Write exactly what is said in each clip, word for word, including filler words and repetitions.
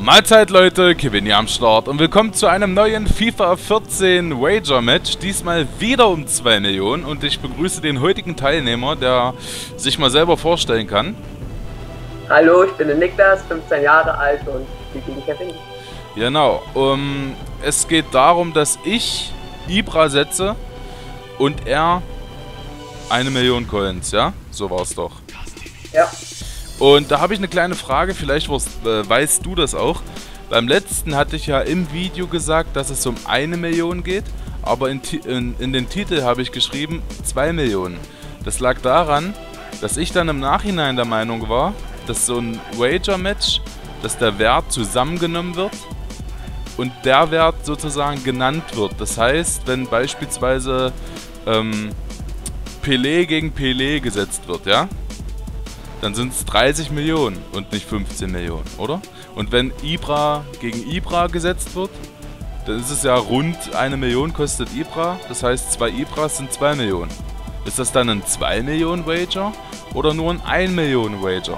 Mahlzeit Leute, Kevin hier am Start und willkommen zu einem neuen FIFA vierzehn Wager Match, diesmal wieder um zwei Millionen und ich begrüße den heutigen Teilnehmer, der sich mal selber vorstellen kann. Hallo, ich bin der Niklas, fünfzehn Jahre alt und spiele gegen Kevin. Genau, um, es geht darum, dass ich Ibra setze und er eine Million Coins, ja? So war es doch. Ja. Und da habe ich eine kleine Frage, vielleicht äh, weißt du das auch. Beim letzten hatte ich ja im Video gesagt, dass es um eine Million geht, aber in, in, in den Titel habe ich geschrieben zwei Millionen. Das lag daran, dass ich dann im Nachhinein der Meinung war, dass so ein Wager-Match, dass der Wert zusammengenommen wird und der Wert sozusagen genannt wird. Das heißt, wenn beispielsweise ähm, Pelé gegen Pelé gesetzt wird, ja? Dann sind es dreißig Millionen und nicht fünfzehn Millionen, oder? Und wenn Ibra gegen Ibra gesetzt wird, dann ist es ja rund eine Million kostet Ibra. Das heißt, zwei Ibras sind zwei Millionen. Ist das dann ein zwei Millionen Wager oder nur ein ein Millionen Wager?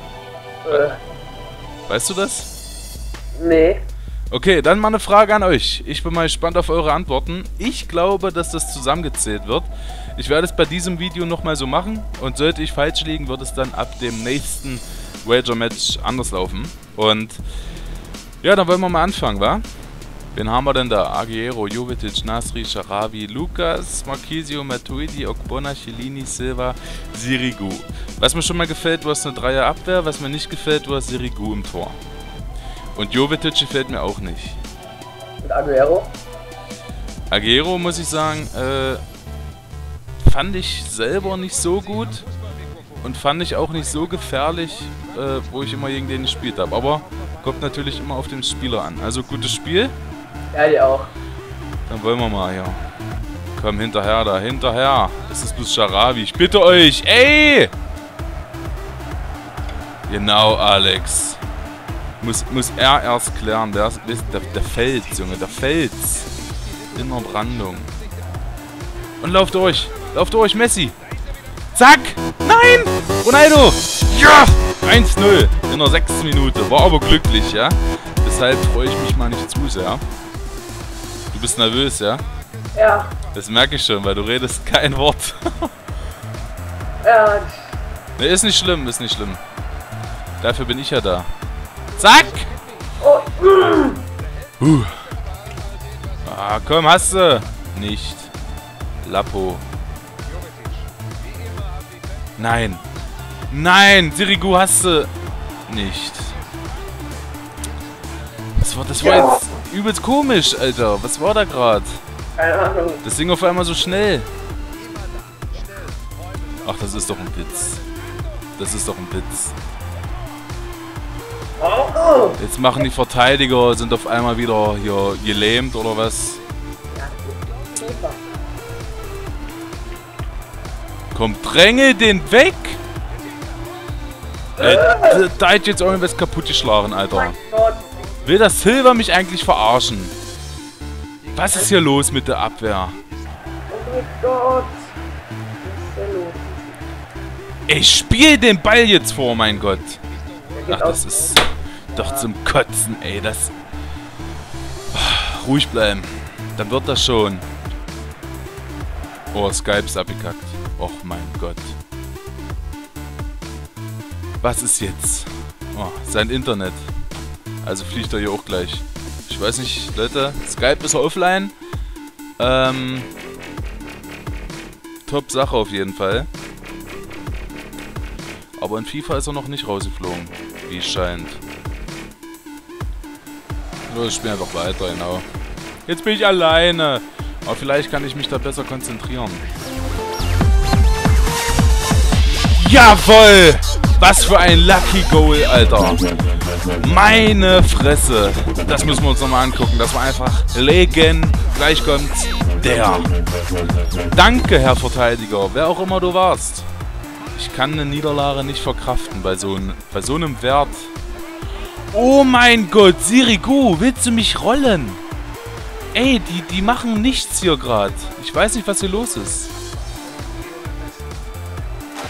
Äh. Weißt du das? Nee. Okay, dann mal eine Frage an euch. Ich bin mal gespannt auf eure Antworten. Ich glaube, dass das zusammengezählt wird. Ich werde es bei diesem Video nochmal so machen. Und sollte ich falsch liegen, wird es dann ab dem nächsten Wager-Match anders laufen. Und ja, dann wollen wir mal anfangen, wa? Wen haben wir denn da? Aguero, Jovetic, Nasri, Sharawi, Lucas, Marquisio, Matuidi, Ogbonna, Chiellini, Silva, Sirigu. Was mir schon mal gefällt, du hast eine Dreier-Abwehr. Was mir nicht gefällt, du hast Sirigu im Tor. Und Jovetic gefällt mir auch nicht. Und Aguero? Aguero, muss ich sagen, äh, fand ich selber nicht so gut. Und fand ich auch nicht so gefährlich, äh, wo ich immer gegen den gespielt habe. Aber kommt natürlich immer auf den Spieler an. Also gutes Spiel. Ja, die auch. Dann wollen wir mal, ja. Komm, hinterher da, hinterher. Das ist bloß Sharawi. Ich bitte euch, ey! Genau, Alex. Muss, muss er erst klären. Der, ist, der, der Fels, Junge, der Fels. In der Brandung. Und lauf durch. Lauf durch, Messi. Zack. Nein. Ronaldo. Ja. eins null. In der sechsten Minute. War aber glücklich, ja. Deshalb freue ich mich mal nicht zu sehr. Du bist nervös, ja? Ja. Das merke ich schon, weil du redest kein Wort. Ja. Ne, ist nicht schlimm, ist nicht schlimm. Dafür bin ich ja da. Zack! Oh. Uh. Ah, komm, hast du! Nicht. Lapo. Nein. Nein! Sirigu hast du nicht. Das war, das war Ja. jetzt übelst komisch, Alter. Was war da gerade? Keine Ahnung. Das ging auf einmal so schnell. Ach, das ist doch ein Witz. Das ist doch ein Witz. Oh. Jetzt machen die Verteidiger, sind auf einmal wieder hier gelähmt oder was? FIFA. Komm, dränge den weg! Äh, da, da hat jetzt irgendwas kaputt geschlagen, Alter. Mein Gott. Will das Silva mich eigentlich verarschen? Was ist hier los mit der Abwehr? Oh mein Gott. Was ist denn los? Ich spiel den Ball jetzt vor, mein Gott. Der Ach, geht das auf- ist doch zum Kotzen, ey, das... Ruhig bleiben. Dann wird das schon. Oh, Skype ist abgekackt. Och, mein Gott. Was ist jetzt? Oh, sein Internet. Also fliegt er hier auch gleich. Ich weiß nicht, Leute. Skype ist offline. Ähm... Top Sache auf jeden Fall. Aber in FIFA ist er noch nicht rausgeflogen. Wie es scheint. Los, ich spiele einfach weiter, genau. Jetzt bin ich alleine. Aber vielleicht kann ich mich da besser konzentrieren. Jawohl! Was für ein Lucky Goal, Alter. Meine Fresse. Das müssen wir uns nochmal angucken. Das war einfach Legend. Gleich kommt der. Danke, Herr Verteidiger. Wer auch immer du warst. Ich kann eine Niederlage nicht verkraften bei so, ein, bei so einem Wert. Oh mein Gott, Sirigu, willst du mich rollen? Ey, die, die machen nichts hier gerade. Ich weiß nicht, was hier los ist.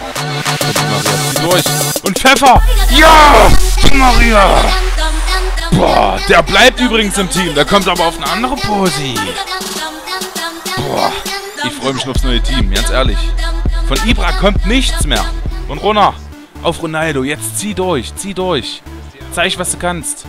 Maria, zieh durch. Und Pfeffer! Ja! Maria! Boah, der bleibt übrigens im Team. Der kommt aber auf eine andere Posi. Boah, ich freue mich nur aufs neue Team, ganz ehrlich. Von Ibra kommt nichts mehr. Und runter. Auf Ronaldo. Jetzt zieh durch, zieh durch. Zeig, was du kannst.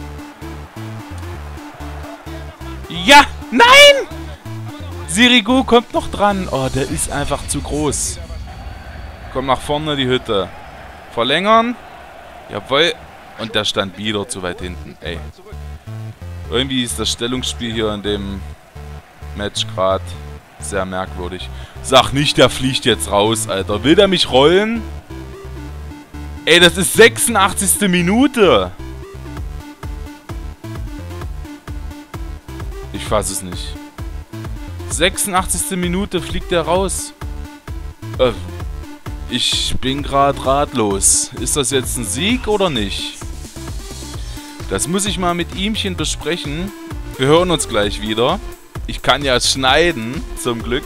Ja, nein! Sirigu kommt noch dran. Oh, der ist einfach zu groß. Komm nach vorne, die Hütte. Verlängern. Jawohl. Und der stand wieder zu weit hinten. Ey. Irgendwie ist das Stellungsspiel hier in dem Match gerade sehr merkwürdig. Sag nicht, der fliegt jetzt raus, Alter. Will der mich rollen? Ey, das ist sechsundachtzigste Minute. Ich fasse es nicht. sechsundachtzigste Minute fliegt der raus. Äh, ich bin gerade ratlos. Ist das jetzt ein Sieg oder nicht? Das muss ich mal mit ihmchen besprechen. Wir hören uns gleich wieder. Ich kann ja schneiden, zum Glück.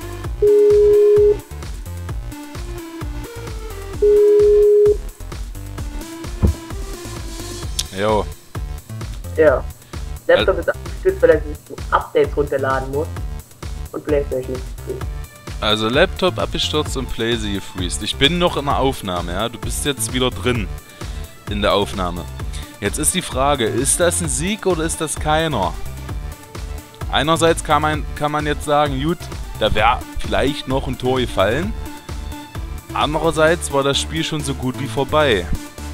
Jo. Ja. Laptop ist abgestürzt, weil er sich Updates runterladen muss. Und Playstation ist gefreezed. Also Laptop abgestürzt und Playstation gefreezed. Ich bin noch in der Aufnahme, ja. Du bist jetzt wieder drin in der Aufnahme. Jetzt ist die Frage, ist das ein Sieg oder ist das keiner? Einerseits kann man, kann man jetzt sagen, gut, da wäre vielleicht noch ein Tor gefallen. Andererseits war das Spiel schon so gut wie vorbei.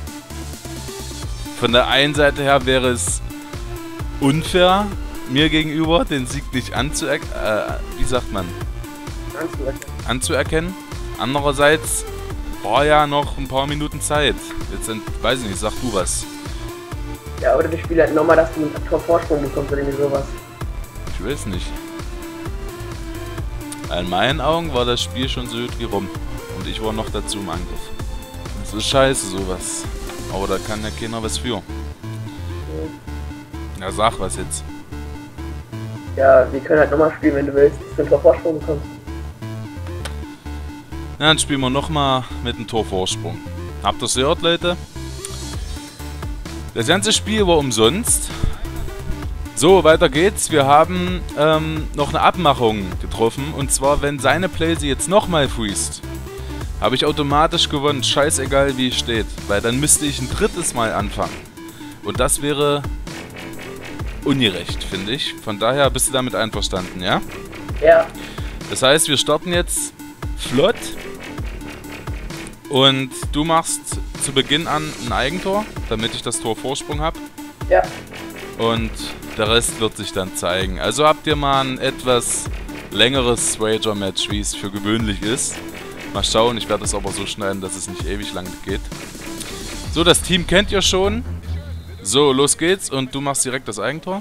Von der einen Seite her wäre es unfair, mir gegenüber den Sieg nicht anzuerkennen. Äh, wie sagt man? Anzuerkennen. Anzuerkennen. Andererseits war ja noch ein paar Minuten Zeit. Jetzt sind, weiß ich nicht, sag du was. Ja, oder das Spiel hat nochmal, dass du einen Tor Vorsprung bekommst oder irgendwie sowas. Ich weiß nicht. In meinen Augen war das Spiel schon so gut wie rum. Und ich war noch dazu im Angriff. Das ist scheiße, sowas. Aber da kann ja keiner was für. Ja, sag was jetzt. Ja, wir können halt nochmal spielen, wenn du willst, dass du einen Tor Vorsprung bekommst. Ja, dann spielen wir nochmal mit einem Torvorsprung. Habt ihr es gehört, Leute? Das ganze Spiel war umsonst. So, weiter geht's. Wir haben ähm, noch eine Abmachung getroffen. Und zwar, wenn seine Playsee jetzt nochmal freest, habe ich automatisch gewonnen. Scheißegal, wie es steht. Weil dann müsste ich ein drittes Mal anfangen. Und das wäre ungerecht, finde ich. Von daher bist du damit einverstanden, ja? Ja. Das heißt, wir starten jetzt flott. Und du machst zu Beginn an ein Eigentor, damit ich das Tor Vorsprung habe. Ja. Und der Rest wird sich dann zeigen. Also habt ihr mal ein etwas längeres Wager-Match, wie es für gewöhnlich ist. Mal schauen, ich werde es aber so schneiden, dass es nicht ewig lang geht. So, das Team kennt ihr schon. So, los geht's und du machst direkt das Eigentor.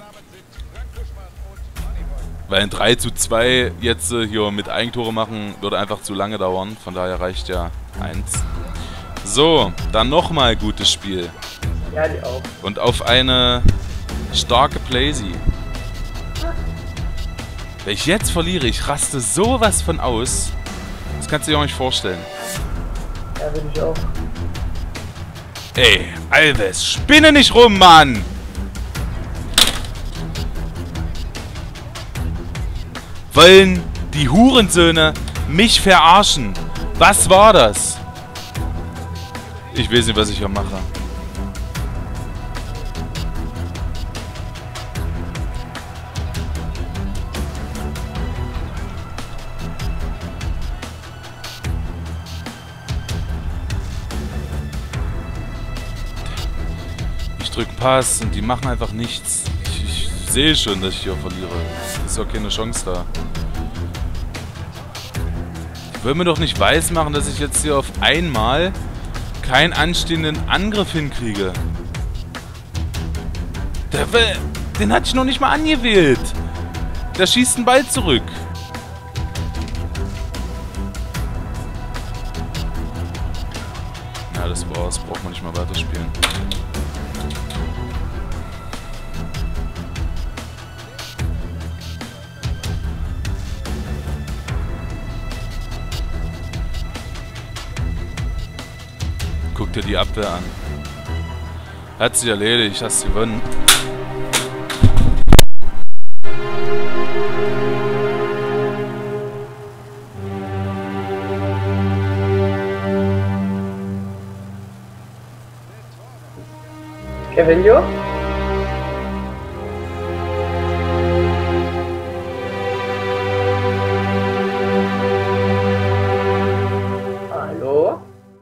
Weil ein drei zu zwei jetzt äh, hier mit Eigentore machen, würde einfach zu lange dauern. Von daher reicht ja eins. So, dann nochmal gutes Spiel. Ja, die auch. Und auf eine starke Playsee. Wenn ich jetzt verliere, ich raste sowas von aus. Das kannst du dir auch nicht vorstellen. Ja, würde ich auch. Ey, Alves, spinne nicht rum, Mann! Wollen die Hurensöhne mich verarschen? Was war das? Ich weiß nicht, was ich hier mache. Ich drücke Pass und die machen einfach nichts. Ich, ich sehe schon, dass ich hier verliere. Ist auch keine Chance da. Ich will mir doch nicht weismachen, dass ich jetzt hier auf einmal keinen anstehenden Angriff hinkriege. Der will, den hatte ich noch nicht mal angewählt. Der schießt den Ball zurück. Ja, das war's. Braucht man nicht mal weiterspielen. Guck dir die Abwehr an. Hat sich erledigt, hast gewonnen. Kevinio? Hallo?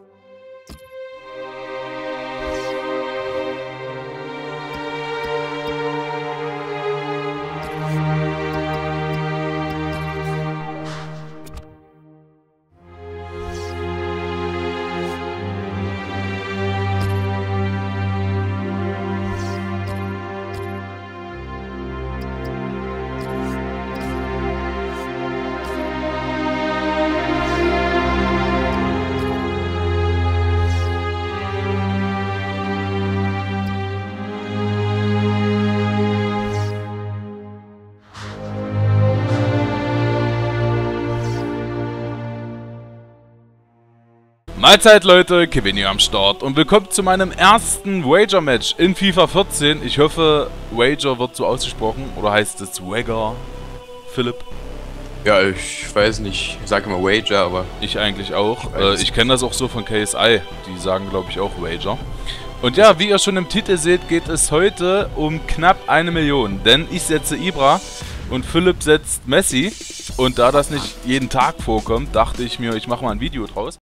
Mahlzeit Leute, Kevin hier am Start und willkommen zu meinem ersten Wager-Match in FIFA vierzehn. Ich hoffe, Wager wird so ausgesprochen oder heißt es Wager, Philipp? Ja, ich weiß nicht, ich sage immer Wager, aber... Ich eigentlich auch. Ich, äh, ich kenne das auch so von K S I, die sagen glaube ich auch Wager. Und ja, wie ihr schon im Titel seht, geht es heute um knapp eine Million, denn ich setze Ibra und Philipp setzt Messi. Und da das nicht jeden Tag vorkommt, dachte ich mir, ich mache mal ein Video draus.